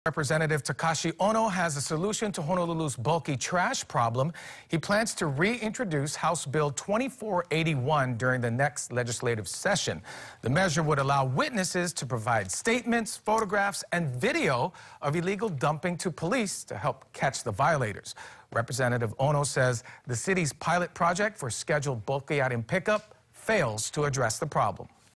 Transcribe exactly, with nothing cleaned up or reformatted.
Representative Takashi Ohno has a solution to Honolulu's bulky trash problem. He plans to reintroduce House Bill twenty-four eighty-one during the next legislative session. The measure would allow witnesses to provide statements, photographs, and video of illegal dumping to police to help catch the violators. Representative Ohno says the city's pilot project for scheduled bulky item pickup fails to address the problem.